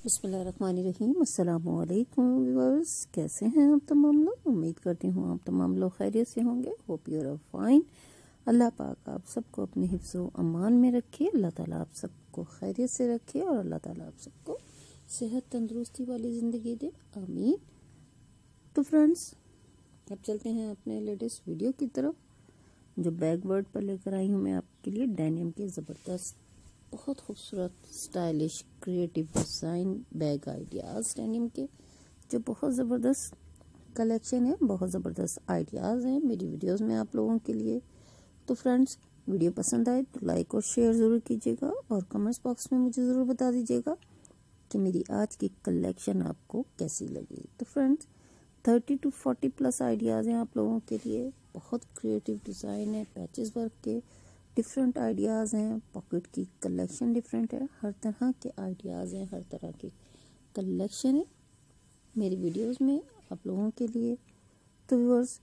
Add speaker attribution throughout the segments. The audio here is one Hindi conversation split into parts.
Speaker 1: बिस्मिल्लाहिर्रहमानिर्रहीम। अस्सलामुअलैकुम व्यूअर्स, कैसे हैं आप तमाम लोग। उम्मीद करती हूँ आप तमाम लोग खैरियत से होंगे। Hope you are fine. अल्लाह पाक आप सबको अपने हिफ्ज़ व अमान में रखे। अल्लाह ताला आप सबको खैरियत से रखे और अल्लाह ताला आप सबको सेहत तंदुरुस्ती वाली ज़िंदगी दे, आमीन। तो फ्रेंड्स, अब चलते हैं अपने लेटेस्ट वीडियो की तरफ, जो बैकवर्ड पर लेकर आई हूँ मैं आपके लिए। डेनिम के ज़बरदस्त, बहुत खूबसूरत, stylish, creative design bag ideas denim के, जो बहुत ज़बरदस्त कलेक्शन है, बहुत ज़बरदस्त आइडियाज़ हैं मेरी वीडियोस में आप लोगों के लिए। तो फ्रेंड्स, वीडियो पसंद आए तो लाइक और शेयर ज़रूर कीजिएगा और कमेंट्स बॉक्स में मुझे ज़रूर बता दीजिएगा कि मेरी आज की कलेक्शन आपको कैसी लगी। तो फ्रेंड्स, 30 to 40 प्लस आइडियाज़ हैं आप लोगों के लिए। बहुत क्रिएटिव डिज़ाइन है, पैचेस वर्क के डिफरेंट आइडियाज़ हैं, पॉकेट की कलेक्शन डिफरेंट है, हर तरह के आइडियाज़ हैं, हर तरह की कलेक्शन है मेरी वीडियोस में आप लोगों के लिए। तो व्यूअर्स,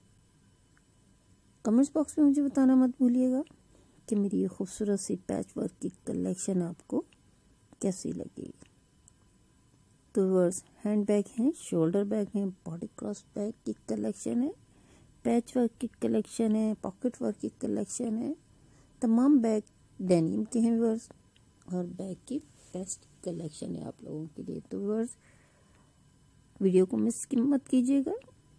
Speaker 1: कमेंट्स बॉक्स में मुझे बताना मत भूलिएगा कि मेरी ये खूबसूरत सी पैच वर्क की कलेक्शन आपको कैसी लगी। तो व्यूअर्स, हैंड बैग हैं, शोल्डर बैग हैं, बॉडी क्रॉस बैग की कलेक्शन है, पैच वर्क की कलेक्शन है, पॉकेट वर्क की कलेक्शन है। तमाम बैग डेनिम के हैं व्यूअर्स, और बैग की बेस्ट कलेक्शन है आप लोगों के लिए। तो व्यूअर्स, वीडियो को मिस मत कीजिएगा,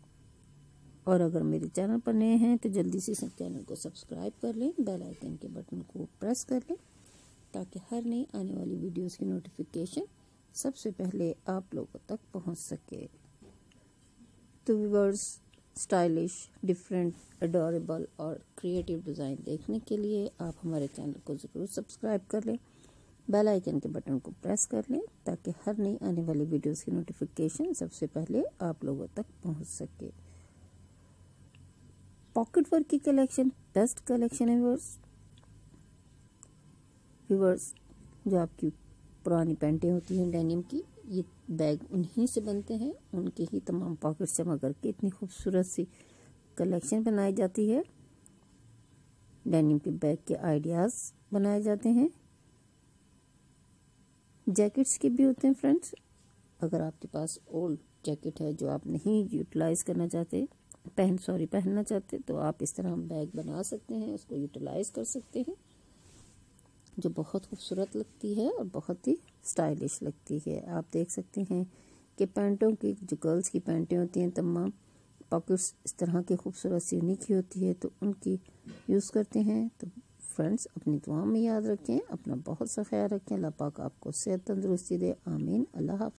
Speaker 1: और अगर मेरे चैनल पर नए हैं तो जल्दी से चैनल को सब्सक्राइब कर लें, बेल आइकन के बटन को प्रेस कर लें, ताकि हर नई आने वाली वीडियोस की नोटिफिकेशन सबसे पहले आप लोगों तक पहुंच सके। तो व्यूअर्स, स्टाइलिश, डिफरेंट, एडोरेबल और क्रिएटिव डिज़ाइन देखने के लिए आप हमारे चैनल को ज़रूर सब्सक्राइब कर लें, बेल आइकन के बटन को प्रेस कर लें, ताकि हर नई आने वाली वीडियोस की नोटिफिकेशन सबसे पहले आप लोगों तक पहुंच सके। पॉकेट वर्क की कलेक्शन बेस्ट कलेक्शन है व्यूअर्स, जो आपकी पुरानी पैंटें होती हैं डेनिम की, ये बैग उन्हीं से बनते हैं, उनके ही तमाम पॉकेट जमा करके इतनी खूबसूरत सी कलेक्शन बनाई जाती है। डेनिम के बैग के आइडियाज़ बनाए जाते हैं, जैकेट्स के भी होते हैं फ्रेंड्स। अगर आपके पास ओल्ड जैकेट है जो आप नहीं यूटिलाइज करना चाहते, पहनना चाहते, तो आप इस तरह बैग बना सकते हैं, उसको यूटिलाइज कर सकते हैं, जो बहुत खूबसूरत लगती है और बहुत ही स्टाइलिश लगती है। आप देख सकते हैं कि पैंटों की, जो गर्ल्स की पैंटें होती हैं, तमाम पॉकेट्स इस तरह की खूबसूरत सी यूनिक ही होती है, तो उनकी यूज़ करते हैं। तो फ्रेंड्स, अपनी दुआ में याद रखें, अपना बहुत सा ख्याल रखें। अल्लाह पाक आपको सेहत तंदुरुस्ती दे, आमीन। अल्लाह हाफ़िज़।